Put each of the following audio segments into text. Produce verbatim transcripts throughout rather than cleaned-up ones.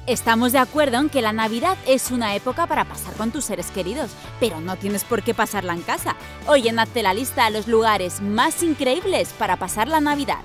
Estamos de acuerdo en que la Navidad es una época para pasar con tus seres queridos, pero no tienes por qué pasarla en casa. Hoy en Hazte la lista los lugares más increíbles para pasar la Navidad.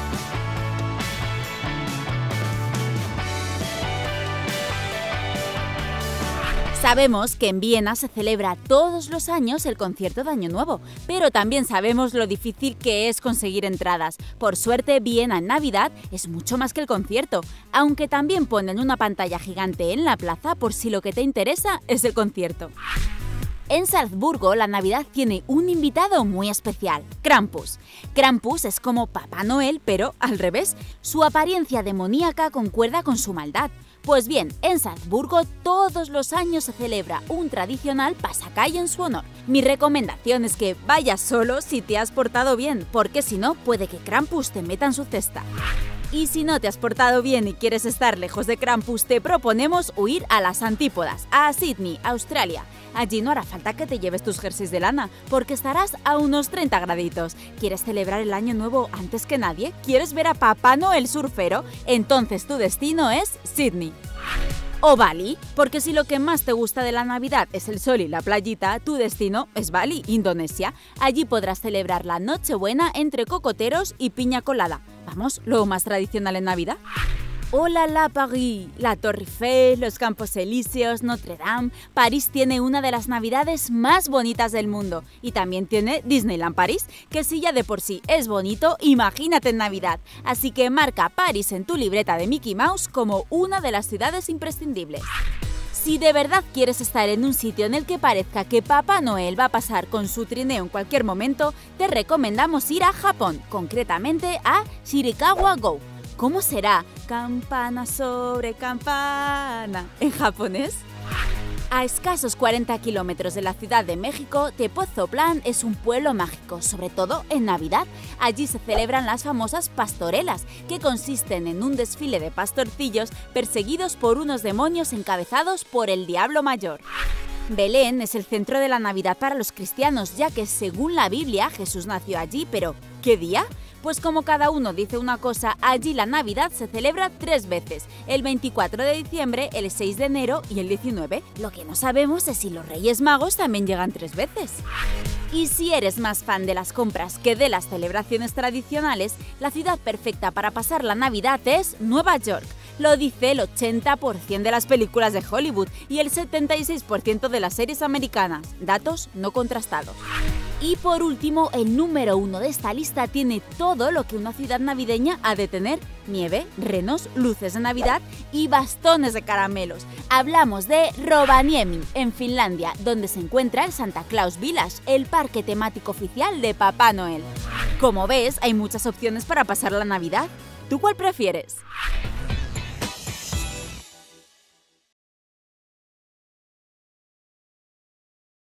Sabemos que en Viena se celebra todos los años el concierto de Año Nuevo, pero también sabemos lo difícil que es conseguir entradas. Por suerte, Viena en Navidad es mucho más que el concierto, aunque también ponen una pantalla gigante en la plaza por si lo que te interesa es el concierto. En Salzburgo, la Navidad tiene un invitado muy especial, Krampus. Krampus es como Papá Noel, pero al revés. Su apariencia demoníaca concuerda con su maldad. Pues bien, en Salzburgo todos los años se celebra un tradicional pasacalle en su honor. Mi recomendación es que vayas solo si te has portado bien, porque si no, puede que Krampus te meta en su cesta. Y si no te has portado bien y quieres estar lejos de Krampus, te proponemos huir a las antípodas, a Sydney, Australia. Allí no hará falta que te lleves tus jerseys de lana, porque estarás a unos treinta graditos. ¿Quieres celebrar el Año Nuevo antes que nadie? ¿Quieres ver a Papá Noel surfero? Entonces tu destino es Sydney. O Bali, porque si lo que más te gusta de la Navidad es el sol y la playita, tu destino es Bali, Indonesia. Allí podrás celebrar la Nochebuena entre cocoteros y piña colada. Vamos, lo más tradicional en Navidad. ¡Hola la Paris! La Torre Eiffel, los Campos Elíseos, Notre Dame… París tiene una de las navidades más bonitas del mundo. Y también tiene Disneyland París, que si ya de por sí es bonito, imagínate en Navidad. Así que marca París en tu libreta de Mickey Mouse como una de las ciudades imprescindibles. Si de verdad quieres estar en un sitio en el que parezca que Papá Noel va a pasar con su trineo en cualquier momento, te recomendamos ir a Japón, concretamente a Shirakawa-go. ¿Cómo será? Campana sobre campana en japonés. A escasos cuarenta kilómetros de la Ciudad de México, Tepoztlán es un pueblo mágico, sobre todo en Navidad. Allí se celebran las famosas pastorelas, que consisten en un desfile de pastorcillos perseguidos por unos demonios encabezados por el Diablo Mayor. Belén es el centro de la Navidad para los cristianos, ya que según la Biblia Jesús nació allí, pero ¿qué día? Pues como cada uno dice una cosa, allí la Navidad se celebra tres veces, el veinticuatro de diciembre, el seis de enero y el diecinueve. Lo que no sabemos es si los Reyes Magos también llegan tres veces. Y si eres más fan de las compras que de las celebraciones tradicionales, la ciudad perfecta para pasar la Navidad es Nueva York. Lo dice el ochenta por ciento de las películas de Hollywood y el setenta y seis por ciento de las series americanas. Datos no contrastados. Y por último, el número uno de esta lista tiene todo lo que una ciudad navideña ha de tener: nieve, renos, luces de Navidad y bastones de caramelos. Hablamos de Rovaniemi, en Finlandia, donde se encuentra el Santa Claus Village, el parque temático oficial de Papá Noel. Como ves, hay muchas opciones para pasar la Navidad. ¿Tú cuál prefieres?